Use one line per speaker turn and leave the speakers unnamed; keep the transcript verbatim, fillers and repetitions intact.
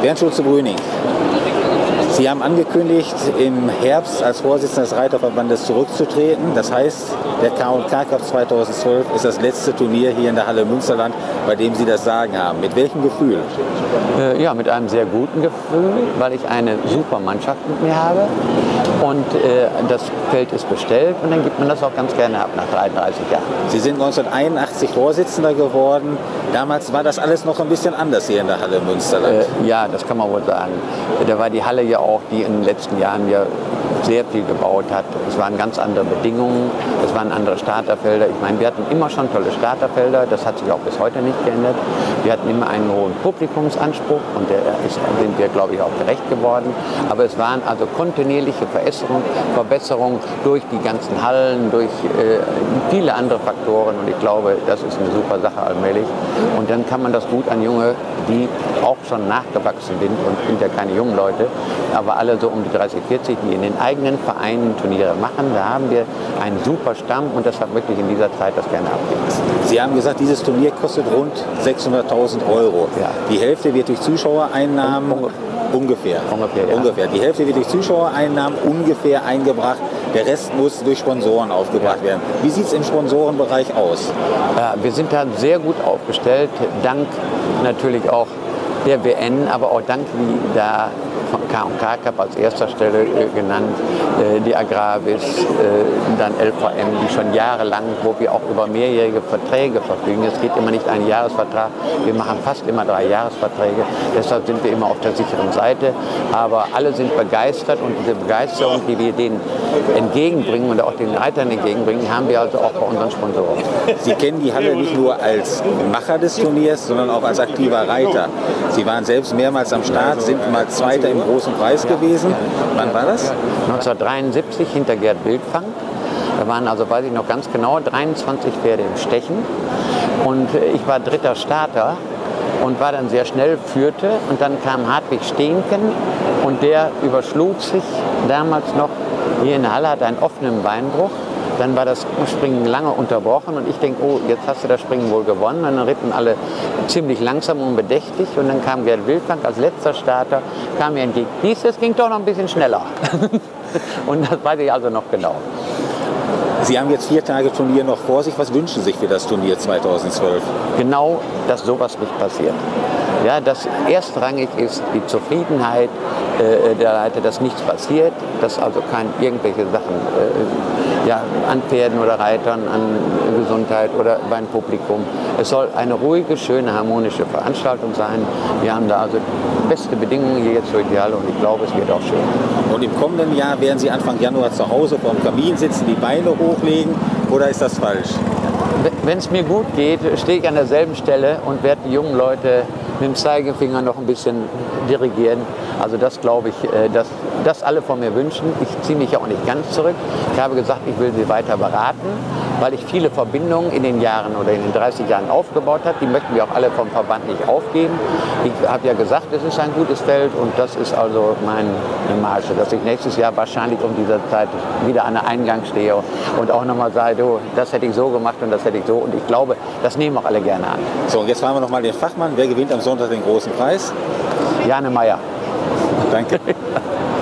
Bernd Schulze-Brüning, Sie haben angekündigt, im Herbst als Vorsitzender des Reiterverbandes zurückzutreten. Das heißt, der K und K Cup zweitausendzwölf ist das letzte Turnier hier in der Halle Münsterland, bei dem Sie das Sagen haben. Mit welchem Gefühl?
Äh, ja, mit einem sehr guten Gefühl, weil ich eine super Mannschaft mit mir habe. Und äh, das Feld ist bestellt und dann gibt man das auch ganz gerne ab nach dreiunddreißig Jahren.
Sie sind neunzehnhunderteinundachtzig Vorsitzender geworden. Damals war das alles noch ein bisschen anders hier in der Halle Münsterland.
Äh, ja, das kann man wohl sagen. Da war die Halle ja auch, die in den letzten Jahren ja sehr viel gebaut hat. Es waren ganz andere Bedingungen, es waren andere Starterfelder. Ich meine, wir hatten immer schon tolle Starterfelder, das hat sich auch bis heute nicht geändert. Wir hatten immer einen hohen Publikumsanspruch und der ist, sind wir, glaube ich, auch gerecht geworden. Aber es waren also kontinuierliche Verbesserungen, Verbesserungen durch die ganzen Hallen, durch äh, viele andere Faktoren und ich glaube, das ist eine super Sache allmählich. Und dann kann man das gut an Junge, die auch schon nachgewachsen sind und sind ja keine jungen Leute, aber alle so um die dreißig, vierzig, die in den eigenen Vereinen Turniere machen. Da haben wir einen super Stamm und deshalb wirklich in dieser Zeit das gerne abgeben.
Sie haben gesagt, dieses Turnier kostet rund sechshunderttausend Euro.
Ja.
Die Hälfte wird durch Zuschauereinnahmen
Un
ungefähr.
Ungefähr, ja.
ungefähr. Die Hälfte wird durch Zuschauereinnahmen ungefähr eingebracht. Der Rest muss durch Sponsoren aufgebracht werden. Wie sieht es im Sponsorenbereich aus?
Ja, wir sind da sehr gut aufgestellt, dank natürlich auch der W N, aber auch dank, wie da von K und K Cup als erster Stelle äh, genannt, äh, die Agravis, äh, dann L V M, die schon jahrelang, wo wir auch über mehrjährige Verträge verfügen. Es geht immer nicht ein Jahresvertrag, wir machen fast immer drei Jahresverträge, deshalb sind wir immer auf der sicheren Seite. Aber alle sind begeistert und diese Begeisterung, die wir denen entgegenbringen und auch den Reitern entgegenbringen, haben wir also auch bei unseren Sponsoren.
Sie kennen die Halle nicht nur als Macher des Turniers, sondern auch als aktiver Reiter. Sie waren selbst mehrmals am Start, sind mal Zweiter im großen Preis gewesen. Wann war das?
neunzehnhundertdreiundsiebzig hinter Gerd Wildfang. Da waren also, weiß ich noch ganz genau, dreiundzwanzig Pferde im Stechen. Und ich war dritter Starter und war dann sehr schnell, führte. Und dann kam Hartwig Steenken und der überschlug sich damals noch hier in der Halle, hat einen offenen Beinbruch. Dann war das Springen lange unterbrochen und ich denke, oh, jetzt hast du das Springen wohl gewonnen. Und dann ritten alle ziemlich langsam und bedächtig und dann kam Gerd Wildfang als letzter Starter, kam mir entgegen. Dies, es ging doch noch ein bisschen schneller. Und das weiß ich also noch genau.
Sie haben jetzt vier Tage Turnier noch vor sich. Was wünschen Sie sich für das Turnier zweitausendzwölf?
Genau, dass sowas nicht passiert. Ja, dass erstrangig ist die Zufriedenheit äh, der Leute, dass nichts passiert, dass also kein irgendwelche Sachen äh, ja, an Pferden oder Reitern, an Gesundheit oder beim Publikum. Es soll eine ruhige, schöne, harmonische Veranstaltung sein. Wir haben da also beste Bedingungen hier jetzt durch die Halle und ich glaube, es wird auch schön.
Und im kommenden Jahr werden Sie Anfang Januar zu Hause vor dem Kamin sitzen, die Beine hochlegen oder ist das falsch?
Wenn es mir gut geht, stehe ich an derselben Stelle und werde die jungen Leute mit dem Zeigefinger noch ein bisschen dirigieren. Also das glaube ich, dass das alle von mir wünschen. Ich ziehe mich ja auch nicht ganz zurück. Ich habe gesagt, ich will sie weiter beraten, weil ich viele Verbindungen in den Jahren oder in den dreißig Jahren aufgebaut habe. Die möchten wir auch alle vom Verband nicht aufgeben. Ich habe ja gesagt, es ist ein gutes Feld und das ist also meine Marge, dass ich nächstes Jahr wahrscheinlich um diese Zeit wieder an der Eingang stehe und auch nochmal sage, du, das hätte ich so gemacht und das hätte ich so. Und ich glaube, das nehmen auch alle gerne an.
So, und jetzt fragen wir noch mal den Fachmann. Wer gewinnt am Sonntag den großen Preis?
Jane Meyer.
Danke.